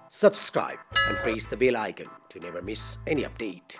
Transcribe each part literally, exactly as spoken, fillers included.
Subscribe and press the bell icon to never miss any update.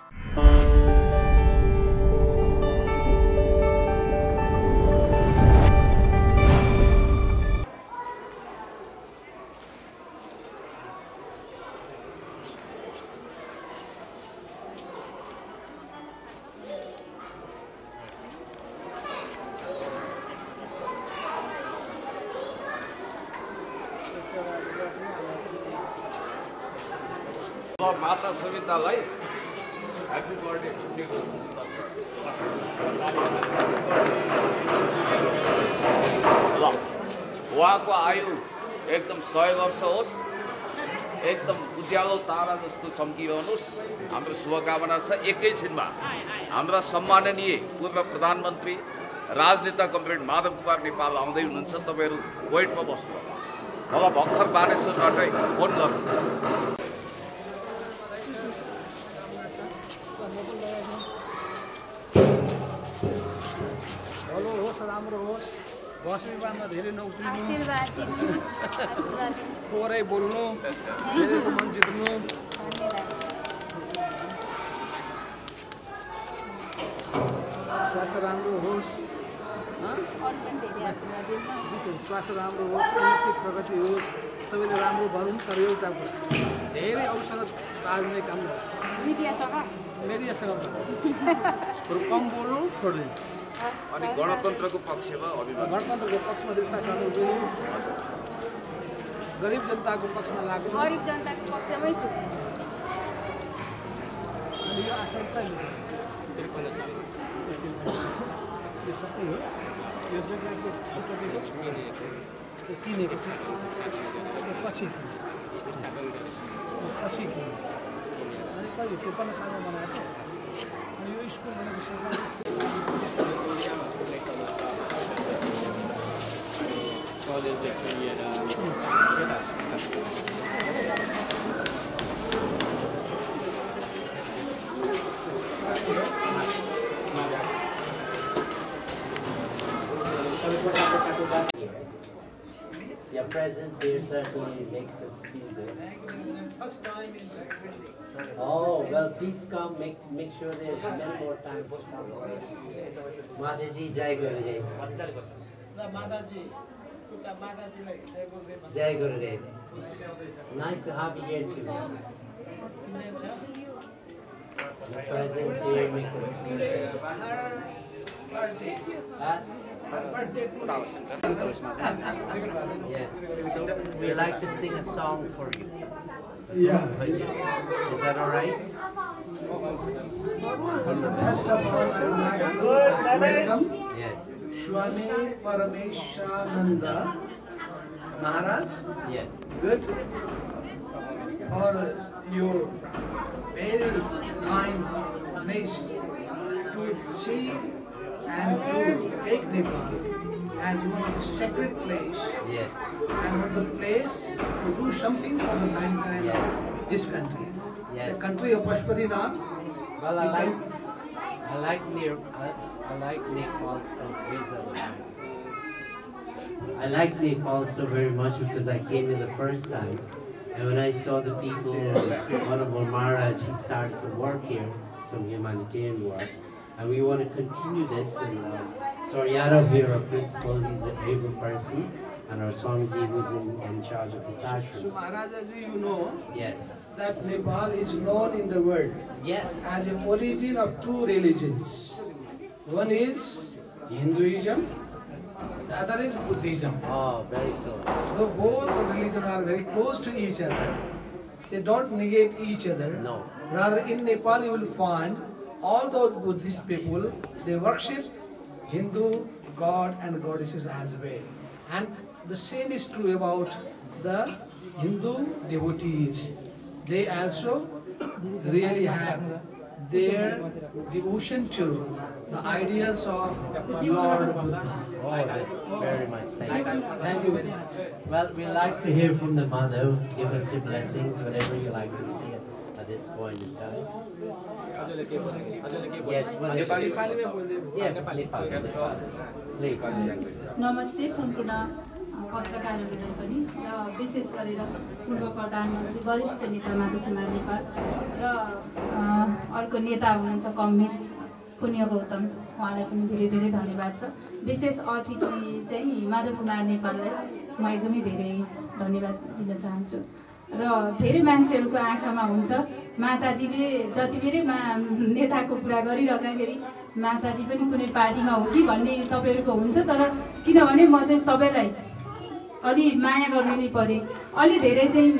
माता सवितालाई happy birthday छुट्टीको ल उहाँको आयु एकदम सय वर्ष होस्, एकदम उज्यालो तारा जस्तो चम्किरहनुहोस्। हाम्रो शुभकामना छ। एकैछिनमा हाम्रा सम्माननीय पूर्व प्रधानमन्त्री राजनेता कमरेड माधव कुमार नेपाल आउँदै हुनुहुन्छ। तपाईँहरू वेटमा बस्नु। मलाई भर्खर बानेश्वरबाटै फोन गर्नु। राम्रो होस्, बस विमानमा धेरै नउत्रिनु, आशीर्वाद दिनु, आशीर्वाद दिनु, थोरै बोल्नु, धेरैको मन जित्नु। स्वास्थ्य राम्रो होस्, स्वास्थ्य राम्रो होस्, आर्थिक प्रगति होस्, सबैले राम्रो भनौँ। तर एउटा कुरा, धेरै अवसर बाँच्ने काम मिडियासँग मिडियासँग कम बोल्नु छोड्दिनु। अनि गणतन्त्रको पक्षमा अभिमान, गणतन्त्रको पक्षमा दृष्टाचार उभिनु, गरिब जनताको पक्षमा लाग्नु। गरिब जनताको पक्षमै छु। अनि यो आशंका यो सबै हो। यो जग्गाको किनेको छ, पछि पछि अनि कहिले त्यो पनि सानो बनाएको। अनि यो स्कुल भनेको सरकारी कलेजदेखि लिएर Your presence here certainly makes us feel good. First time in this building. Oh, well, please come. Make make sure there's many more times to come. Mataji, Jai Gurudev. Mataji, Jai Gurudev. Nice to have you here too. Your presence here makes us feel good. Huh? Yes. So we like to sing a song for you. Yeah. Is that all right? First of all, I would like to welcome Yes. Swami Parameshananda Maharaj. Yes. Good. For your very kindness to see and to take Nepal as one of the sacred place Yes. and one of the place to do something for the mankind Yes. of this country. Yes. The country of Pashupatinath. Well, I like I like near I, I like Nepal so I like Nepal so very much because I came here the first time, and when I saw the people, Honorable Maharaj, he started some work here, some humanitarian work, and we want to continue this. And uh, sorry, Yadav here, our principal, he's an able person, and our Swamiji who's in, in charge of his So ashram. Maharajaji, you know Yes. that Nepal is known in the world Yes. as a origin of two religions. One is Hinduism, the other is Buddhism. Oh, very close. So both religions are very close to each other. They don't negate each other. No. Rather, in Nepal you will find all those Buddhist people, they worship Hindu god and goddesses as well. And the same is true about the Hindu devotees. They also really have their devotion to the ideals of Lord Buddha. Oh, very much. Thank you. Thank you very much. Well, we like to hear from the mother. Give us your blessings, whatever you like to see at this point in time. Yes, well, yeah, Nepali, Nepali. Please. नमस्ते सम्पूर्ण पत्रकारहरूलाई पनि र विशेष गरेर पूर्व प्रधानमन्त्री वरिष्ठ नेता माधव कुमार नेपाल र अर्को नेता हुनुहुन्छ कम्युनिस्ट पुण्य गौतम, उहाँलाई पनि धेरै धेरै धन्यवाद छ। विशेष अतिथि चाहिँ माधव कुमार नेपाललाई म एकदमै धेरै धन्यवाद दिन चाहन्छु। र धेरै मान्छेहरूको आँखामा हुन्छ माताजीले जति बेरै मा नेताको कुरा गरिराख्दाखेरि माताजी पनि कुनै पार्टीमा हो कि भन्ने तपाईँहरूको हुन्छ। तर किनभने म चाहिँ सबैलाई अलि माया गर्ने नै परे, अलि धेरै चाहिँ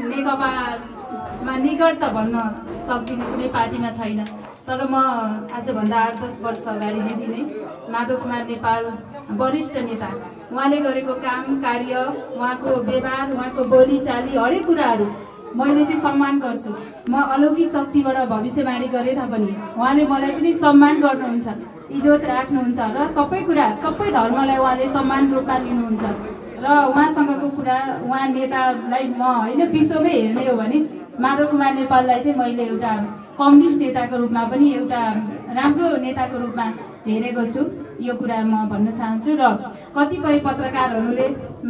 नेकपामा निकट त भन्न सक्दिनँ, कुनै पार्टीमा छैन। तर म आजभन्दा आठ दस वर्ष अगाडिदेखि नै माधव कुमार नेपाल वरिष्ठ नेता, उहाँले गरेको काम कार्य, उहाँको व्यवहार, उहाँको बोलीचाली, हरेक कुराहरू मैले चाहिँ सम्मान गर्छु। म अलौकिक शक्तिबाट भविष्यवाणी गरे तापनि उहाँले मलाई पनि सम्मान गर्नुहुन्छ, इज्जत राख्नुहुन्छ र सबै कुरा सबै धर्मलाई उहाँले सम्मान रूपमा लिनुहुन्छ। र उहाँसँगको कुरा, उहाँ नेतालाई म होइन विश्वमै हेर्ने हो भने माधव कुमार नेपाललाई चाहिँ मैले एउटा कम्युनिस्ट नेताको रूपमा पनि एउटा राम्रो नेताको रूपमा हेरेको छु। यो कुरा म भन्न चाहन्छु। र कतिपय पत्रकारहरूले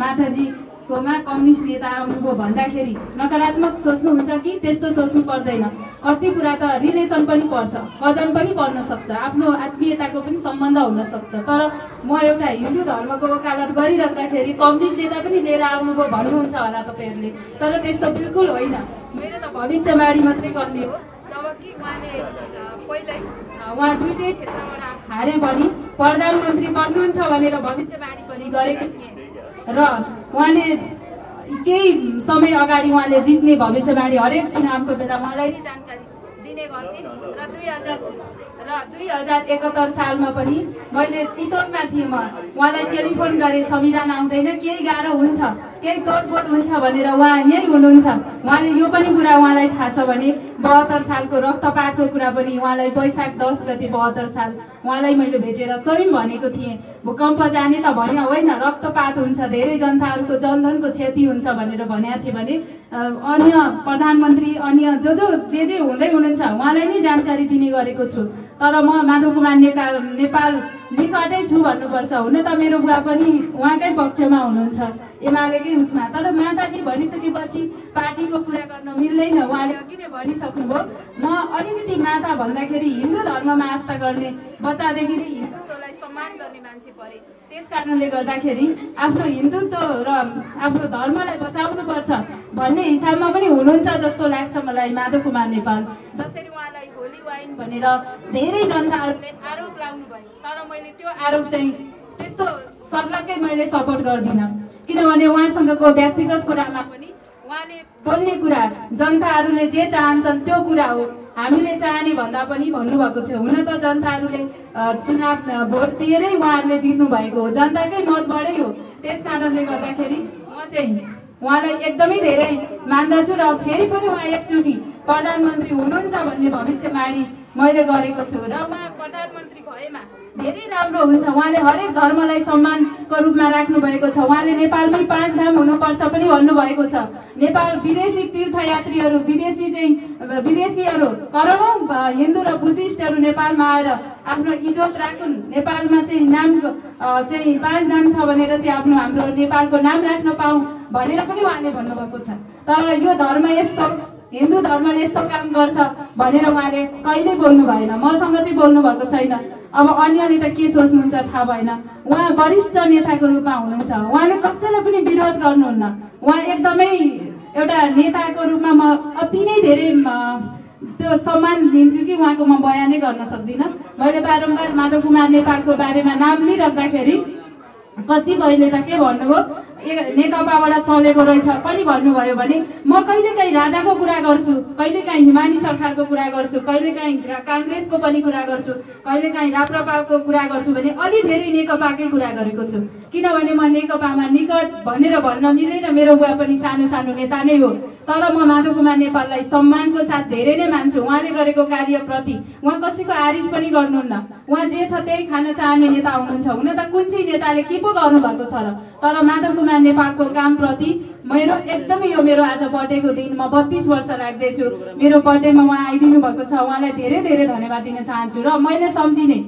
माताजीकोमा कम्युनिस्ट नेता आउनुभयो भन्दाखेरि नकारात्मक सोच्नुहुन्छ कि त्यस्तो सोच्नु पर्दैन। कति कुरा त रिलेसन पनि पर्छ, कजन पनि पर्न सक्छ, आफ्नो आत्मीयताको पनि सम्बन्ध हुन सक्छ। तर म एउटा हिन्दू धर्मको वकालत गरिराख्दाखेरि कम्युनिस्ट नेता पनि लिएर आउनुभयो भन्नुहुन्छ होला तपाईँहरूले, तर त्यस्तो बिल्कुल होइन। मेरो त भविष्यवाणी मात्रै गर्ने हो। जबकि उहाँले पहिल्यै उहाँ दुईटै क्षेत्रबाट हारे पनि प्रधानमन्त्री बन्नुहुन्छ भनेर भविष्यवाणी पनि गरेको थिए र उहाँले केही समय अगाडि उहाँले जित्ने भविष्यवाणी हरेक चुनावको बेला उहाँलाई नै जानकारी दिने गर्थे। र दुई हजार र दुई हजार एकहत्तर सालमा पनि मैले चितवनमा थिएँ, म उहाँलाई टेलिफोन गरेँ, संविधान आउँदैन, केही गाह्रो हुन्छ, केही तोडफोड हुन्छ भनेर उहाँ यहीँ हुनुहुन्छ। उहाँले यो पनि कुरा उहाँलाई थाहा छ भने बहत्तर सालको रक्तपातको कुरा पनि उहाँलाई वैशाख दस गते बहत्तर साल उहाँलाई मैले भेटेर स्वयं भनेको थिएँ, भूकम्प जाने त भने होइन, रक्तपात हुन्छ, धेरै जनताहरूको जनधनको क्षति हुन्छ भनेर भनेको थिएँ भने अन्य प्रधानमन्त्री अन्य जो जो जे जे हुँदै हुनुहुन्छ उहाँलाई नै जानकारी दिने गरेको छु। तर म माधव कुमार नेपाल नेपाल निकटै छु भन्नुपर्छ। हुन त मेरो बुवा पनि उहाँकै पक्षमा हुनुहुन्छ, एमालेकै उसमा। तर माताजी भनिसकेपछि पार्टीको कुरा गर्न मिल्दैन, उहाँले अघि नै भनिसक्नुभयो। म अलिकति माता भन्दाखेरि हिन्दू धर्ममा आस्था गर्ने, बच्चादेखि नै हिन्दुत्वलाई सम्मान गर्ने मान्छे परे। त्यस कारणले गर्दाखेरि आफ्नो हिन्दुत्व र आफ्नो धर्मलाई बचाउनुपर्छ भन्ने हिसाबमा पनि हुनुहुन्छ जस्तो लाग्छ मलाई माधव कुमार नेपाल। जसरी उहाँलाई होली वाइन भनेर धेरै जनताहरूले आरोप लाग्नु भयो, तर मैले त्यो आरोप चाहिँ त्यस्तो सर्लक्कै मैले सपोर्ट गर्दिनँ। किनभने उहाँसँगको व्यक्तिगत कुरामा पनि उहाँले बोल्ने कुरा जनताहरूले जे चाहन्छन् त्यो कुरा हो, हामीले चाहने भन्दा पनि भन्नुभएको थियो। हुन त जनताहरूले चुनाव भोट दिएरै उहाँहरूले जित्नु भएको हो, जनताकै मतबाटै हो। त्यस कारणले गर्दाखेरि म चाहिँ उहाँलाई एकदमै धेरै मान्दछु र फेरि पनि उहाँ एकचोटि प्रधानमन्त्री हुनुहुन्छ भन्ने भविष्यवाणी मैले गरेको छु। र उहाँ प्रधानमन्त्री भएमा धेरै राम्रो हुन्छ। उहाँले हरेक धर्मलाई सम्मानको रूपमा राख्नु भएको छ। उहाँले नेपालमै पाँच धाम हुनुपर्छ पनि भन्नुभएको छ। नेपाल विदेशी तीर्थयात्रीहरू, विदेशी चाहिँ विदेशीहरू करोडौँ हिन्दू र बुद्धिस्टहरू नेपालमा आएर आफ्नो इज्जत राखुन्, नेपालमा चाहिँ नाम चाहिँ पाँच धाम छ भनेर चाहिँ आफ्नो हाम्रो नेपालको नाम राख्न पाऊँ भनेर पनि उहाँले भन्नुभएको छ। तर यो धर्म यस्तो, हिन्दू धर्मले यस्तो काम गर्छ भनेर उहाँले कहिल्यै बोल्नु भएन, मसँग चाहिँ बोल्नु भएको छैन। अब अन्यले त के सोच्नुहुन्छ थाहा भएन। उहाँ वरिष्ठ नेताको रूपमा हुनुहुन्छ, उहाँले कसैलाई पनि विरोध गर्नुहुन्न। उहाँ एकदमै एउटा नेताको रूपमा म अति नै धेरै त्यो सम्मान दिन्छु कि उहाँको म बयानै गर्न सक्दिनँ। मैले बारम्बार माधव कुमार नेपालको बारेमा नाम लिइराख्दाखेरि कतिपयले त के भन्नुभयो, नेकपाबाट चलेको रहेछ पनि भन्नुभयो भने म कहिलेकाहीँ राजाको कुरा गर्छु, कहिलेकाहीँ हिमानी सरकारको कुरा गर्छु, कहिलेकाहीँ काङ्ग्रेसको पनि कुरा गर्छु, कहिलेकाहीँ राप्रपाको कुरा गर्छु भने अलि धेरै नेकपाकै कुरा गरेको छु। किनभने म नेकपामा निकट भनेर भन्न मिल्दैन, मेरो बुवा पनि सानो सानो नेता नै हो। तर म माधव कुमार नेपाललाई सम्मानको साथ धेरै नै मान्छु। उहाँले गरेको कार्यप्रति उहाँ कसैको आरिस पनि गर्नुहुन्न, उहाँ जे छ त्यही खान चाहने नेता हुनुहुन्छ। हुन त कुन चाहिँ नेताले के पो गर्नुभएको छ र, तर माधव कुमार नेपालको कामप्रति मेरो एकदमै यो मेरो आज बर्थडेको दिन म बत्तीस वर्ष लाग्दैछु, मेरो बर्थडेमा उहाँ आइदिनु भएको छ। उहाँलाई धेरै धेरै धन्यवाद दिन चाहन्छु। र मैले सम्झिने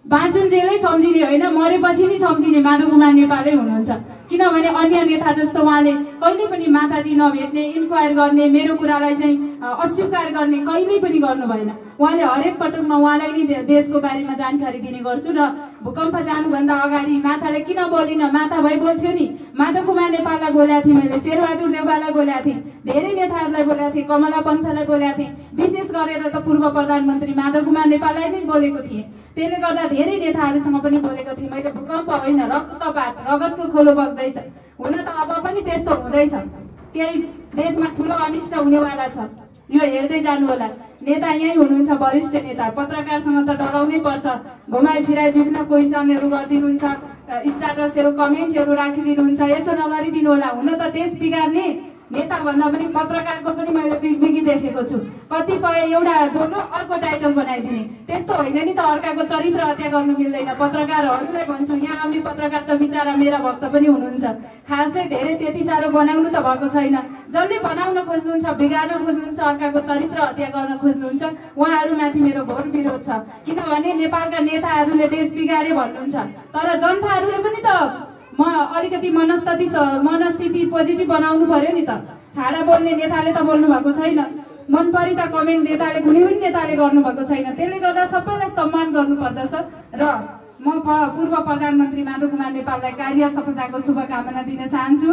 बाँचुन्जेलै सम्झिने होइन, मरेपछि नि सम्झिने माधव कुमार नेपालै हुनुहुन्छ। किनभने अन्य नेता जस्तो उहाँले कहिले पनि माताजी नभेट्ने, इन्क्वायर गर्ने, मेरो कुरालाई चाहिँ अस्वीकार गर्ने कहिल्यै पनि गर्नु भएन। उहाँले हरेक पटकमा उहाँलाई नै देशको बारेमा जानकारी दिने गर्छु। र भूकम्प जानुभन्दा अगाडि माताले किन बोलिन, माता भई बोल्थ्यो नि। माधव कुमार नेपाललाई बोलेको थिएँ मैले, शेरबहादुर देउवालाई बोलेको थिएँ, धेरै नेताहरूलाई बोलेको थिएँ, कमला पन्थलाई बोलेको थिएँ, विशेष गरेर त पूर्व प्रधानमन्त्री माधव कुमार नेपाललाई नै बोलेको थिएँ। त्यसले गर्दा धेरै नेताहरूसँग पनि बोलेको थिएँ मैले। भूकम्प होइन, रक्तपात, रगतको खोलो बग्दैछ। हुन त अब पनि त्यस्तो हुँदैछ, केही देशमा ठुलो अनिष्ट हुनेवाला छ, यो हेर्दै जानु होला। नेता यहीँ हुनुहुन्छ, वरिष्ठ नेता, पत्रकारसँग त डराउनै पर्छ। घुमाइ फिराइ विभिन्न क्वेसनहरू गरिदिनुहुन्छ, स्ट्याटसहरू कमेन्टहरू राखिदिनुहुन्छ, यसो नगरिदिनु होला। हुन त देश बिगार्ने नेता भन्दा पनि पत्रकारको पनि मैले बिगबिगी देखेको छु। कतिपय एउटा बोल्नु अर्को टाइटल बनाइदिने, त्यस्तो होइन नि त। अर्काको चरित्र हत्या गर्नु मिल्दैन। पत्रकारहरूलाई भन्छु, यहाँ आउने पत्रकार त बिचरा मेरा भक्त पनि हुनुहुन्छ। खासै धेरै त्यति साह्रो बनाउनु त भएको छैन। जसले बनाउन खोज्नुहुन्छ, बिगार्न खोज्नुहुन्छ, अर्काको चरित्र हत्या गर्न खोज्नुहुन्छ, उहाँहरूमाथि मेरो घोर विरोध छ। किनभने नेपालका नेताहरूले देश बिगारे भन्नुहुन्छ, तर जनताहरूले पनि त म अलिकति मनस्थिति मनस्थिति पोजिटिभ बनाउनु पर्यो नि त। छाडा बोल्ने नेताले त बोल्नु भएको छैन, मन परि त कमेन्ट नेताले कुनै पनि नेताले गर्नुभएको छैन। त्यसले गर्दा सबैलाई सम्मान गर्नुपर्दछ। र म पूर्व प्रधानमन्त्री माधव कुमार नेपाललाई कार्य सफलताको शुभकामना दिन चाहन्छु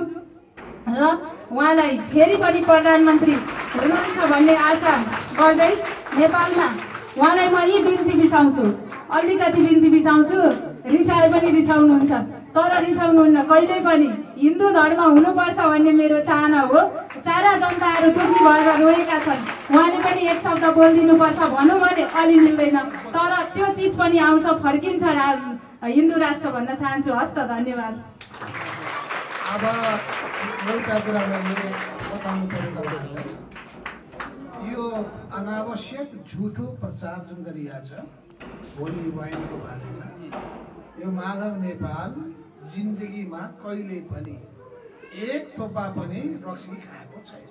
र उहाँलाई फेरि पनि प्रधानमन्त्री हुनुहुन्छ भन्ने आशा गर्दै नेपालमा उहाँलाई म यी बिन्ती बिसाउँछु, अलिकति बिन्ती बिसाउँछु। रिसाए पनि रिसाउनुहुन्छ, तर रिसाउनुहुन्न कहिल्यै पनि। हिन्दू धर्म हुनुपर्छ भन्ने मेरो चाहना हो। सारा जनताहरू दुखी भएर रोएका छन्, उहाँले पनि एक शब्द बोलिदिनुपर्छ भनौँ भने अलि मिल्दैन, तर त्यो चिज पनि आउँछ, फर्किन्छ रा हिन्दू राष्ट्र भन्न चाहन्छु। हस् त, धन्यवाद। अब एउटा कुरा मैले बताउनु पर्यो तपाईँहरूलाई, यो अनावश्यक झुठो प्रचार जुन गरिरहेछ होली वाइनको बारेमा, यो माधव नेपाल जिन्दगीमा कहिले पनि एक थोपा पनि रक्सी खाएको छैन।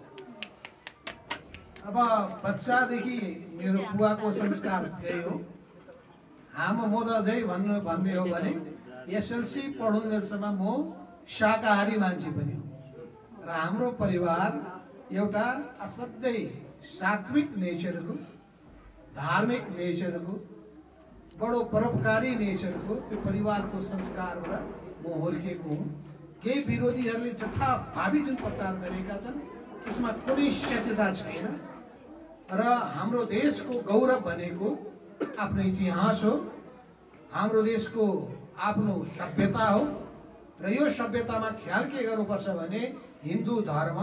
अब बच्चादेखि मेरो बुवाको संस्कार त्यही हो। हाम्रो म त चाहिँ भन्नु भन्ने हो भने एसएलसी पढुन्जेलसम्म म शाकाहारी मान्छे पनि हो। र हाम्रो परिवार एउटा असाध्यै सात्विक नेचरको, धार्मिक नेचरको, बडो परोपकारी नेचरको त्यो परिवारको संस्कारबाट म हुर्केको हुँ। केही विरोधीहरूले जथाभावी जुन प्रचार गरेका छन् त्यसमा कुनै सत्यता छैन। र हाम्रो देशको गौरव भनेको आफ्नो इतिहास हो, हाम्रो देशको आफ्नो सभ्यता हो। र यो सभ्यतामा ख्याल के गर्नुपर्छ भने हिन्दू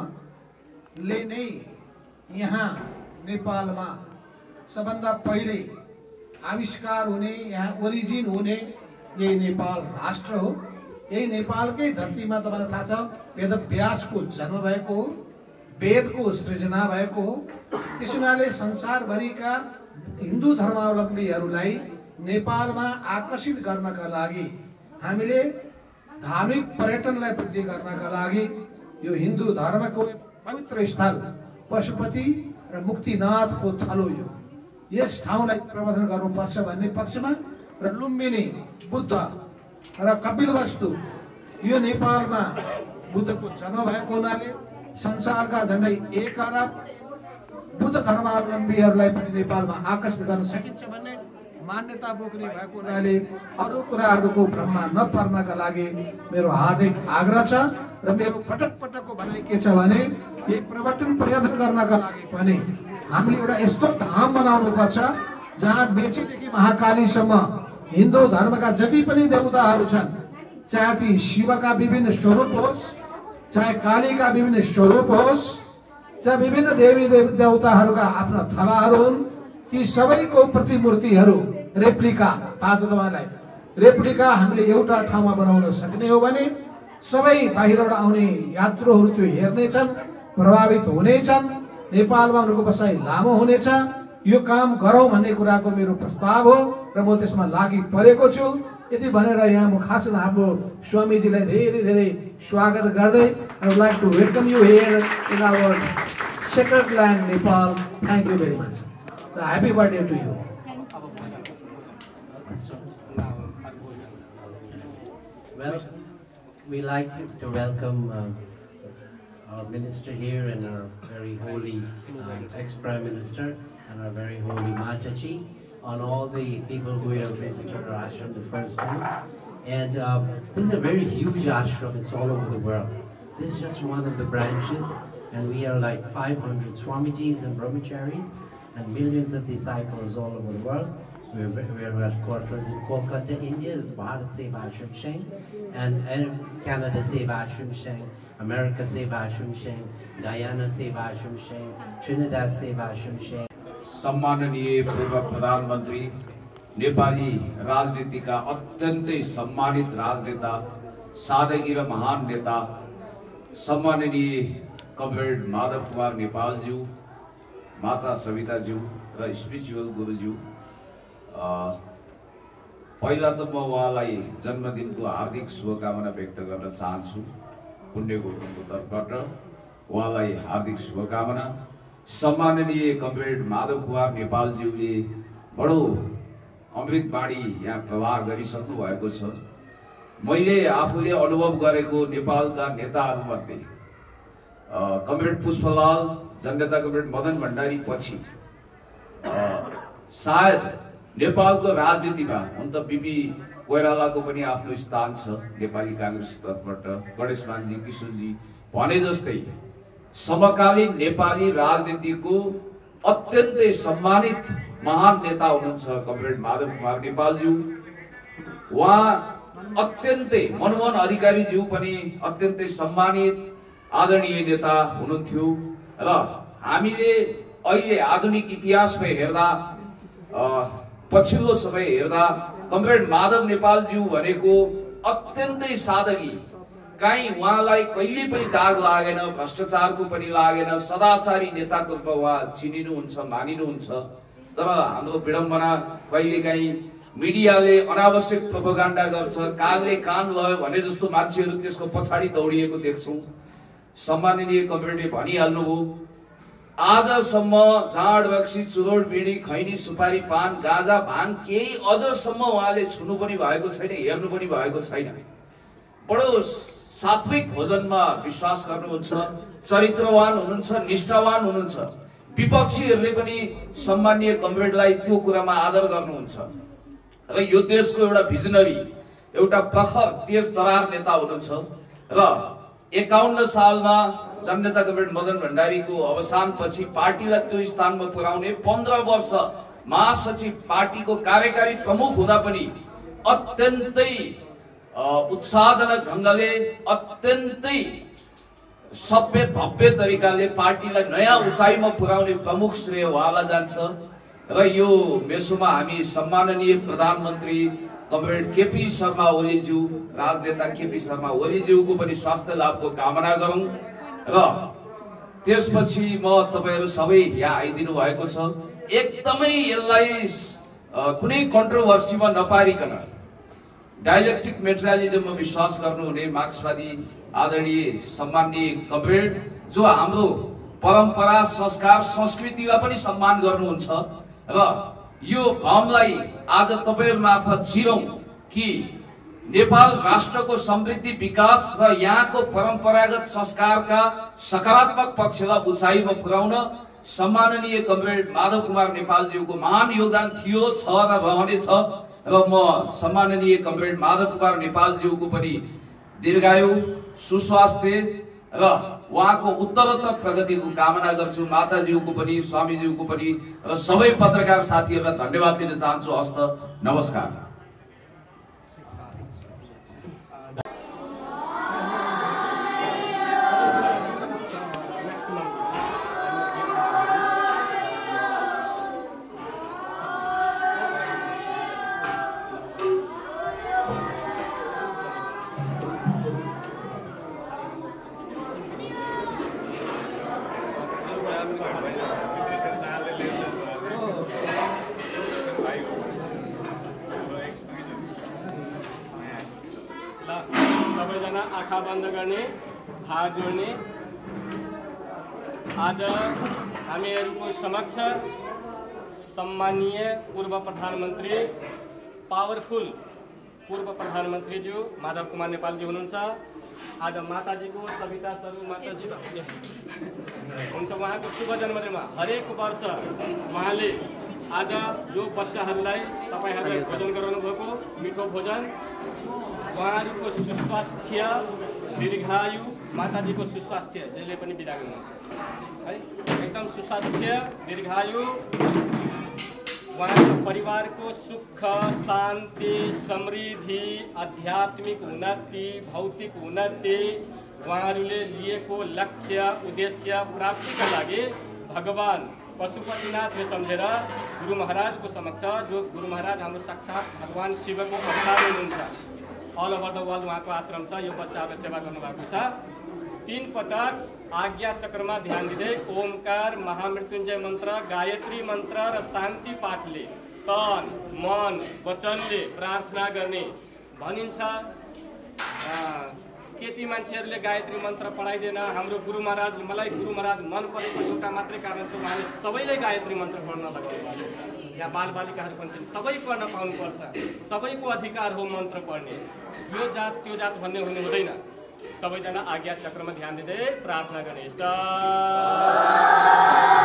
धर्मले नै यहाँ नेपालमा सबभन्दा पहिले आविष्कार हुने, यहाँ ओरिजिन हुने यही नेपाल राष्ट्र हो। यही नेपालकै धरतीमा तपाईँलाई थाहा छ वेदव्यासको जन्म भएको हो, वेदको सृजना भएको हो। त्यस हुनाले संसारभरिका हिन्दू धर्मावलम्बीहरूलाई नेपालमा आकर्षित गर्नका लागि, हामीले धार्मिक पर्यटनलाई वृद्धि गर्नका लागि यो हिन्दू धर्मको पवित्र स्थल पशुपति र मुक्तिनाथको थलो यो यस ठाउँलाई प्रबन्धन गर्नुपर्छ भन्ने पक्षमा र लुम्बिनी बुद्ध र कपिलवस्तु यो नेपालमा बुद्धको जन्म भएको हुनाले संसारका झन्डै एक अरब बुद्ध धर्मावलम्बीहरूलाई पनि नेपालमा आकर्षित गर्न सकिन्छ भन्ने मान्यता बोक्ने भएको हुनाले अरू कुराहरूको भ्रममा नपर्नका लागि मेरो हार्दिक आग्रह छ। र मेरो पटक पटकको भनाइ के छ भने यही प्रवर्तन प्रयत्न गर्नका लागि पनि हामीले एउटा यस्तो धाम बनाउनुपर्छ जहाँ मेचीदेखि महाकालीसम्म हिन्दू धर्मका जति पनि देवताहरू छन्, चाहे ती शिवका विभिन्न स्वरूप होस्, चाहे कालीका विभिन्न स्वरूप होस्, चाहे विभिन्न देवी देवताहरूका आफ्ना थलाहरू हुन्, ती सबैको प्रतिमूर्तिहरू रेप्लिका, थाहा छ तपाईँलाई, रेप्लिका हामीले एउटा ठाउँमा बनाउन सक्ने हो भने सबै बाहिरबाट आउने यात्रुहरू त्यो हेर्नेछन्, प्रभावित हुनेछन्, नेपालमा उनीहरूको बसाइ लामो हुनेछ। यो काम गरौँ भन्ने कुराको मेरो प्रस्ताव हो र म त्यसमा लागि परेको छु। यति भनेर यहाँ म खास हाम्रो स्वामीजीलाई धेरै धेरै स्वागत गर्दै I would like to welcome you here in our sacred land Nepal. Thank you very much. Happy birthday to you. Well, we like to welcome uh, our minister here and our very holy uh, ex-prime minister and our very holy Mataji, on all the people who have visited our ashram the first time. And um, this is a very huge ashram. It's all over the world. This is just one of the branches, and we are like five hundred Swamijis and Brahmacharis and millions of disciples all over the world. We're, we're at quarters in Kolkata, India, is Bharat Seva Ashram Sheng, and, and Canada Seva Ashram Sheng, America Seva Ashram Sheng, Guyana Seva Ashram Sheng, Trinidad Seva Ashram Sheng. सम्माननीय पूर्व प्रधानमन्त्री, नेपाली राजनीतिका अत्यन्तै सम्मानित राजनेता, सादगी र महान नेता, सम्माननीय कमरेड माधव कुमार नेपालज्यू, माता सविताज्यू र स्पिरिचुअल गुरुज्यू, पहिला त म उहाँलाई जन्मदिनको हार्दिक शुभकामना व्यक्त गर्न चाहन्छु। पुण्यको तर्फबाट उहाँलाई हार्दिक शुभकामना। सम्माननीय कमरेड माधव कुमार नेपालज्यूले बडो अमृतवाणी यहाँ प्रवाह गरिसक्नु भएको छ। मैले आफूले अनुभव गरेको नेपालका नेताहरूमध्ये कमरेड पुष्पलाल, जननेता कमरेड मदन भण्डारी पछि सायद नेपालको राजनीतिमा हुन त बिपी कोइरालाको पनि आफ्नो स्थान छ नेपाली कांग्रेस तर्फबाट, गणेशमानजी, किशोरजी भने जस्तै समकालीन नेपाली राजनीतिको अत्यन्तै सम्मानित महान नेता हुनुहुन्छ कमरेड माधव कुमार नेपालज्यू। उहाँ अत्यन्तै मनमोहन अधिकारीज्यू पनि अत्यन्तै सम्मानित आदरणीय नेता हुनुहुन्थ्यो र हामीले अहिले आधुनिक इतिहासमा हेर्दा, पछिल्लो समय हेर्दा कमरेड माधव नेपालज्यू भनेको अत्यन्तै सादगी, कहीं उहाँलाई कहिले पनि दाग लागेन, भ्रष्टाचारको पनि लागेन, सदाचारी नेताको रूपमा उहाँ चिनिनुहुन्छ, मानिनुहुन्छ। तर हाम्रो विडम्बना कहिलेकाहीँ मिडियाले अनावश्यक प्रोपोगन्डा गर्छ, कागले कान भयो भने जस्तो मान्छेहरू त्यसको पछाडि दौडिएको देख्छौँ। सम्माननीय कमरेडले भनिहाल्नुभयो, आजसम्म जाँड बक्सी, चुरोट, बिडी, खैनी, सुपारी, पान, गाजा, भाङ केही अझसम्म उहाँले छुनु पनि भएको छैन, हेर्नु पनि भएको छैन। बडो सात्विक भोजनमा विश्वास गर्नुहुन्छ, चरित्रवान हुनुहुन्छ, निष्ठावान हुनुहुन्छ। विपक्षीहरूले पनि सम्माननीय कमरेडलाई त्यो कुरामा आदर गर्नुहुन्छ र यो देशको एउटा भिजनरी, एउटा प्रखर तेज तरार नेता हुनुहुन्छ। र एकाउन्न सालमा जननेता कमरेड मदन भण्डारीको अवसानपछि पार्टीलाई त्यो स्थानमा पुर्याउने पन्ध्र वर्ष महासचिव, पार्टीको कार्यकारी प्रमुख हुँदा पनि अत्यन्तै उत्साहजनक ढंगले, अत्यन्तै सभ्य भव्य तरिकाले पार्टीलाई नयाँ उचाइमा पुर्याउने प्रमुख श्रेय उहाँलाई जान्छ। र यो मेसोमा हामी सम्माननीय प्रधानमन्त्री कमरेड केपी शर्मा ओलीज्यू, राजनेता केपी शर्मा ओलीज्यूको पनि स्वास्थ्य लाभको कामना गरौं। र त्यसपछि म तपाईहरु सबै यहाँ आइदिनु भएको छ। एकदमै यसलाई कुनै कन्ट्रोभर्सीमा नपारिकन डायलेक्टिक मेटेरियलिजममा विश्वास गर्नुहुने मार्क्सवादी आदरणीय सम्माननीय कमरेड, जो हाम्रो परम्परा, संस्कार, संस्कृतिलाई पनि सम्मान गर्नुहुन्छ र यो भ्रमलाई आज तपाईहरु मार्फत चिरौं कि नेपाल राष्ट्रको समृद्धि, विकास र यहाँको परम्परागत संस्कारका सकारात्मक पक्षलाई उचाइमा पुर्याउन सम्माननीय कमरेड माधव कुमार नेपालज्यूको महान योगदान थियो, छ र रहनेछ। र म सम्माननीय कमरेड माधव कुमार नेपालज्यूको पनि दीर्घायु, सुस्वास्थ्य र उहाँको उत्तरोत्तर प्रगतिको कामना गर्छु। माताज्यूको पनि, स्वामीज्यूको पनि र सबै पत्रकार साथीहरूलाई धन्यवाद दिन चाहन्छु। हस्त नमस्कार। सबैजना आँखा बन्द गर्ने, हात जोड्ने। आज हामीहरूको समक्ष सम्माननीय पूर्व प्रधानमन्त्री, पावरफुल पूर्व प्रधानमन्त्रीज्यू माधव कुमार नेपालजी हुनुहुन्छ। आज माताजीको सविता सरू माताजी हुन्छ, उहाँको शुभ जन्मदिनमा हरेक वर्ष उहाँले आज यो बच्चाहरूलाई तपाईँहरूले भोजन गराउनु भएको मिठो भोजन, उहाँहरूको सुस्वास्थ्य दीर्घायु, माताजीको सुस्वास्थ्य जसले पनि बिदा गर्नुहुन्छ है, एकदम सुस्वास्थ्य दीर्घायु, उहाँको परिवारको सुख शान्ति समृद्धि आध्यात्मिक उन्नति भौतिक उन्नति, उहाँहरूले लिएको लक्ष्य उद्देश्य प्राप्तिका लागि भगवान पशुपतिनाथले सम्झेर गुरु महाराजको समक्ष, जो गुरु महाराज हाम्रो साक्षात भगवान शिवको अवतार हुनुहुन्छ, अल ओभर द वर्ल्ड उहाँको आश्रम छ, यो बच्चाहरूले सेवा गर्नुभएको छ। तीन पटक आज्ञा चक्रमा ध्यान दिँदै ओमकार महामृत्युञ्जय मन्त्र गायत्री मन्त्र र शान्ति पाठले तन मन वचनले प्रार्थना गर्ने भनिन्छ। केटी मान्छेहरूले गायत्री मन्त्र पढाइदिएन, हाम्रो गुरु महाराज, मलाई गुरु महाराज मन परेको एउटा मात्रै कारण छ, उहाँले सबैले गायत्री मन्त्र पढ्न लगाउनु भएको। यहाँ बालबालिकाहरू पनि छन्, सबै पढ्न पाउनुपर्छ, सबैको अधिकार हो मन्त्र पढ्ने, यो जात त्यो जात भन्ने हुनु हुँदैन। सबैजना आज्ञा चक्रमा ध्यान दिँदै प्रार्थना गर्ने।